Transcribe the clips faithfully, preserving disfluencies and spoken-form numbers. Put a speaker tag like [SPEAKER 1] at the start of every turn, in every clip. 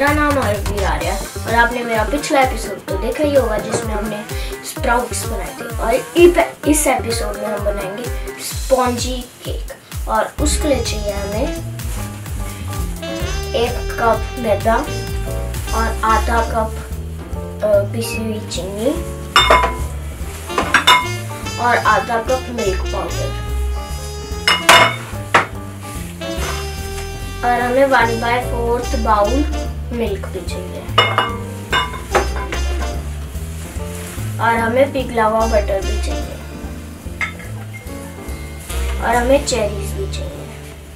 [SPEAKER 1] मेरा नाम हरवीर आर्या है और आपने मेरा पिछला एपिसोड तो देखा ही होगा जिसमें हमने स्प्राउट्स बनाए थे। और इस एपिसोड में हम बनाएंगे स्पॉन्जी केक और उसके लिए चाहिए हमें एक कप मैदा और आधा कप पिसी हुई चीनी और आधा कप मिल्क पाउडर और हमें one by fourth bowl milk भी चाहिए और हमें पिघला हुआ बटर भी चाहिए और हमें चेरीज भी चाहिए।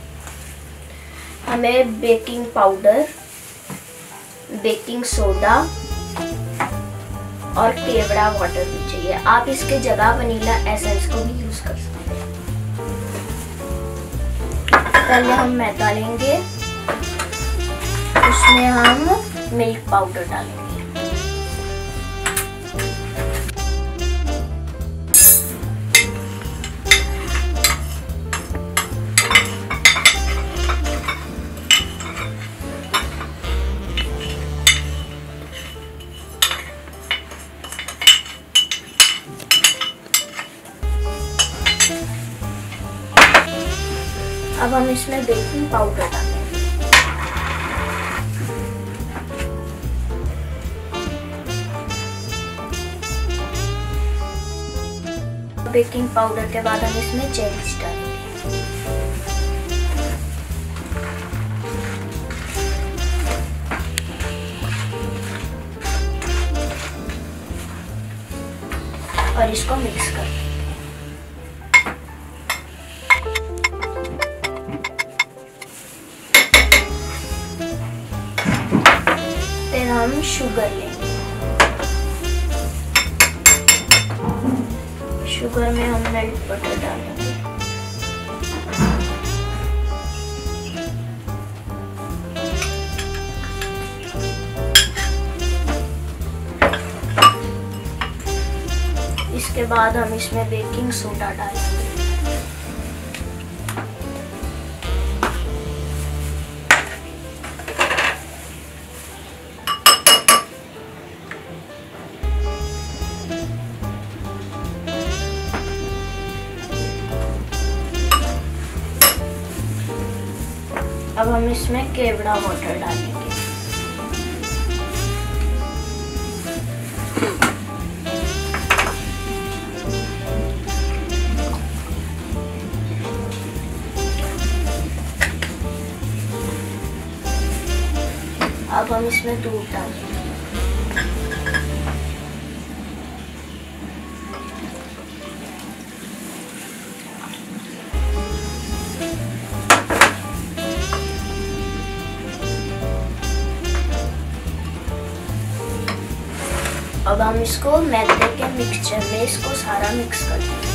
[SPEAKER 1] हमें बेकिंग पाउडर, बेकिंग सोडा और केवड़ा वाटर भी चाहिए। आप इसके जगह वनीला एसेंस को भी यूज कर सकते हैं। पहले हम मैदा लेंगे, उसमें हम मिल्क पाउडर डालेंगे। अब हम इसमें बेकिंग पाउडर डालेंगे। बेकिंग पाउडर के बाद हम इसमें चेरीज डालेंगे। और इसको मिक्स कर देंगे। फिर हम शुगर लेंगे। शुगर में हम मेल्ट बटर डालेंगे। इसके बाद हम इसमें बेकिंग सोडा डालेंगे। अब हम इसमें केवड़ा वाटर डालेंगे। अब हम इसमें दूध डालेंगे। अब हम इसको मैदे के मिक्सचर में इसको सारा मिक्स कर देंगे।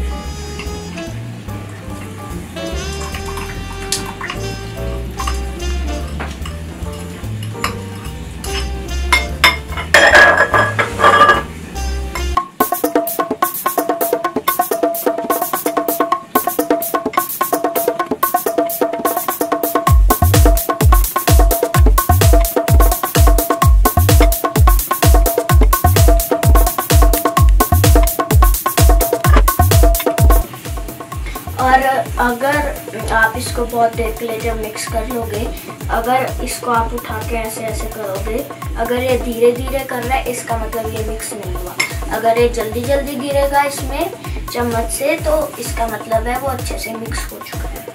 [SPEAKER 1] और अगर आप इसको बहुत देर के लिए जब मिक्स कर लोगे, अगर इसको आप उठा के ऐसे ऐसे करोगे, अगर ये धीरे धीरे कर रहा है इसका मतलब ये मिक्स नहीं हुआ। अगर ये जल्दी जल्दी गिरेगा इसमें चम्मच से तो इसका मतलब है वो अच्छे से मिक्स हो चुका है।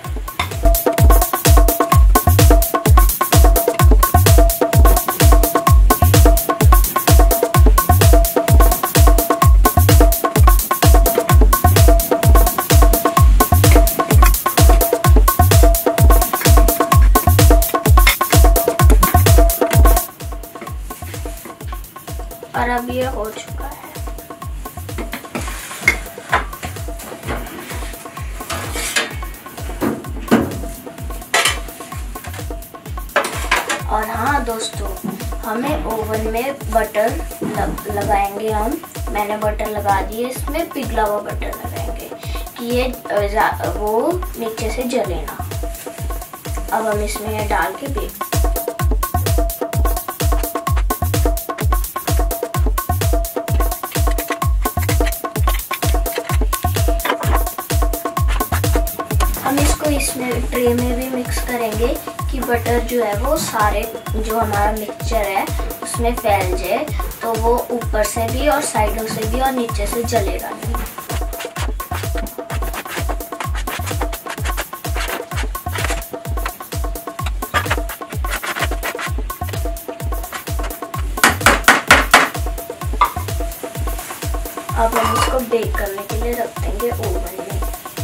[SPEAKER 1] और अब ये हो चुका है। और हाँ दोस्तों, हमें ओवन में बटर लग, लगाएंगे हम। मैंने बटर लगा दिए, इसमें पिघला हुआ बटर लगाएंगे कि ये वो नीचे से जले ना। अब हम इसमें डाल के बेक इसमें ट्रे में भी मिक्स करेंगे कि बटर जो है वो सारे जो हमारा मिक्सचर है उसमें फैल जाए, तो वो ऊपर से भी और साइडों से भी और नीचे से जलेगा नहीं। अब हम इसको बेक करने के लिए रख देंगे ओवन में।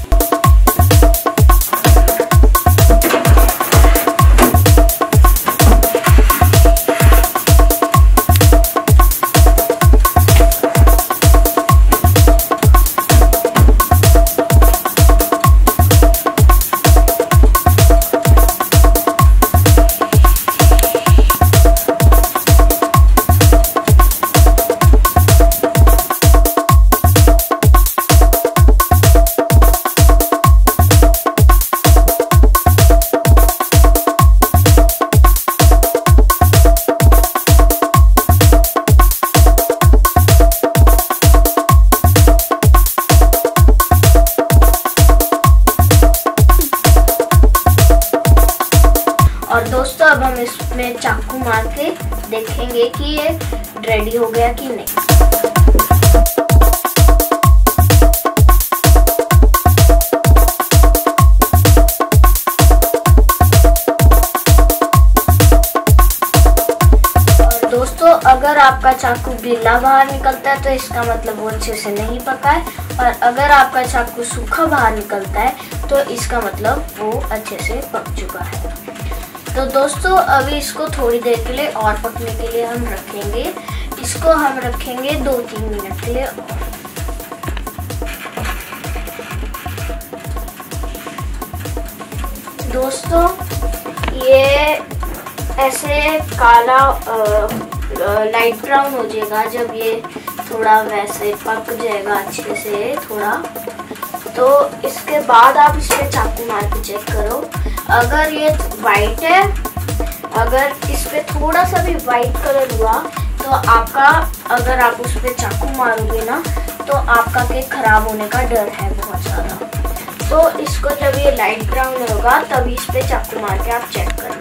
[SPEAKER 1] और दोस्तों अब हम इसमें चाकू मार के देखेंगे कि ये रेडी हो गया कि नहीं। और दोस्तों अगर आपका चाकू गीला बाहर निकलता है तो इसका मतलब वो अच्छे से नहीं पका है, और अगर आपका चाकू सूखा बाहर निकलता है तो इसका मतलब वो अच्छे से पक चुका है। तो दोस्तों अभी इसको थोड़ी देर के लिए और पकने के लिए हम रखेंगे। इसको हम रखेंगे दो तीन मिनट के लिए और। दोस्तों ये ऐसे काला लाइट ब्राउन हो जाएगा जब ये थोड़ा वैसे पक जाएगा अच्छे से थोड़ा, तो इसके बाद आप इस पे चाकू मार के चेक करो। अगर ये वाइट है, अगर इस पे थोड़ा सा भी वाइट कलर हुआ तो आपका, अगर आप उस पे चाकू मारोगे ना तो आपका केक खराब होने का डर है बहुत ज़्यादा। तो इसको जब ये लाइट ब्राउन होगा तभी इस पे चाकू मार के आप चेक करना।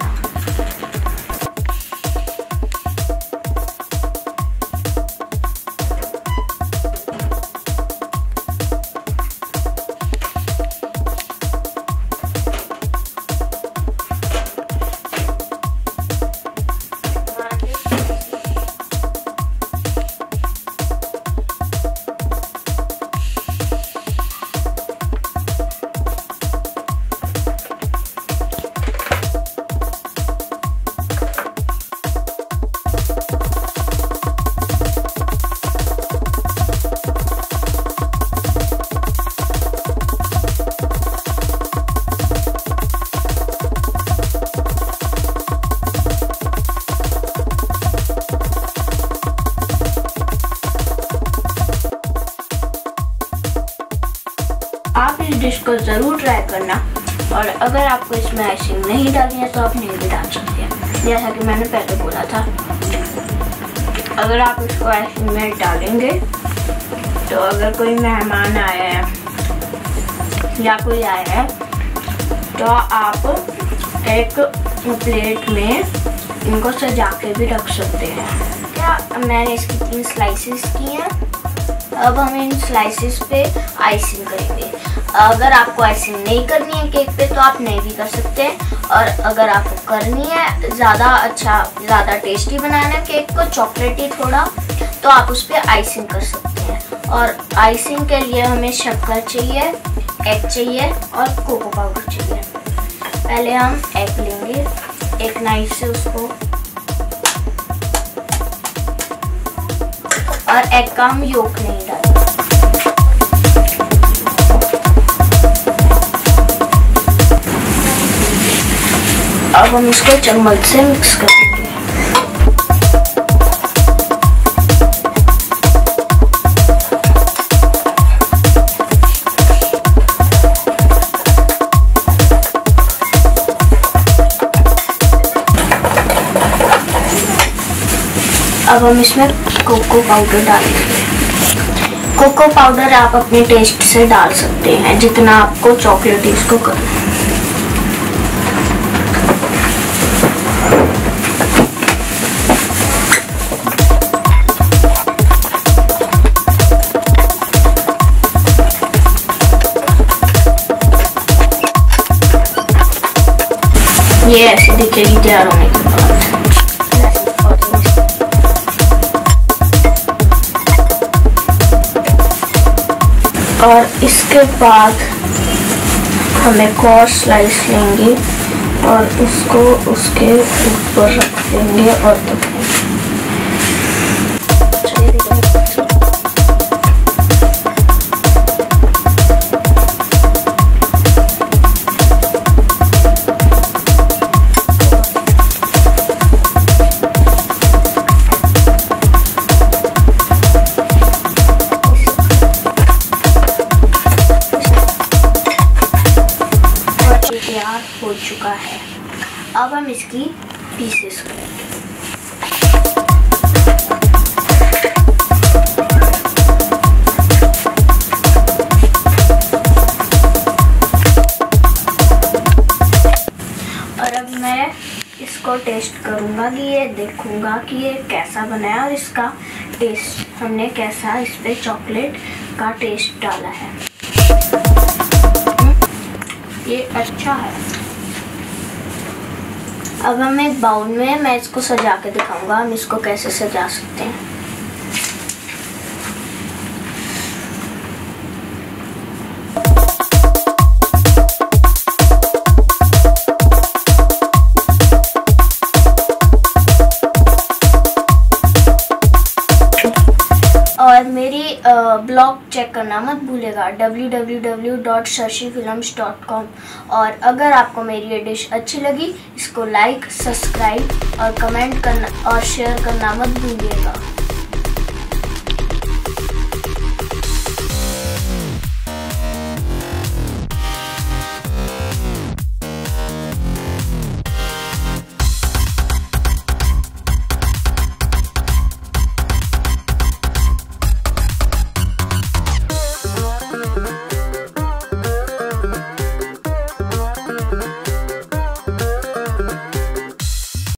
[SPEAKER 1] आप इस डिश को ज़रूर ट्राई करना, और अगर आपको इसमें आइसिंग नहीं डालनी है तो आप नहीं भी डाल सकते हैं, जैसा कि मैंने पहले बोला था। अगर आप इसको आइसिंग में डालेंगे तो अगर कोई मेहमान आया है या कोई आया है तो आप एक प्लेट में इनको सजा के भी रख सकते हैं। क्या मैंने इसकी तीन स्लाइसेस की हैं। अब हम इन स्लाइसेस पे आइसिंग करेंगे। अगर आपको आइसिंग नहीं करनी है केक पे तो आप नहीं भी कर सकते हैं, और अगर आपको करनी है ज़्यादा अच्छा, ज़्यादा टेस्टी बनाना है केक को, चॉकलेटी थोड़ा, तो आप उस पर आइसिंग कर सकते हैं। और आइसिंग के लिए हमें शक्कर चाहिए, एग चाहिए और कोको पाउडर चाहिए। पहले हम एग लेंगे, एक नाइफ से उसको, और एग का हम योक नहीं डालेंगे। अब हम इसको चम्मच से मिक्स करेंगे। अब हम इसमें कोको पाउडर डालेंगे। कोको पाउडर आप अपने टेस्ट से डाल सकते हैं, जितना आपको चॉकलेटी इसको करना है। ये ऐसी दिखेगी तैयार होने के बाद। और इसके बाद हम एक और स्लाइस लेंगे और उसको उसके ऊपर रख देंगे और दबाएंगे। तैयार हो चुका है। अब हम इसकी पीसेस करेंगे। और अब मैं इसको टेस्ट करूंगा कि ये देखूंगा कि ये कैसा बना है और इसका टेस्ट हमने कैसा इस पे चॉकलेट का टेस्ट डाला है। ये अच्छा है। अब हम एक बाउल में मैं इसको सजा के दिखाऊंगा हम इसको कैसे सजा सकते हैं। और मेरी ब्लॉग चेक करना मत भूलेगा W W W dot Shashi films dot com. और अगर आपको मेरी ये डिश अच्छी लगी इसको लाइक, सब्सक्राइब और कमेंट करना और शेयर करना मत भूलिएगा।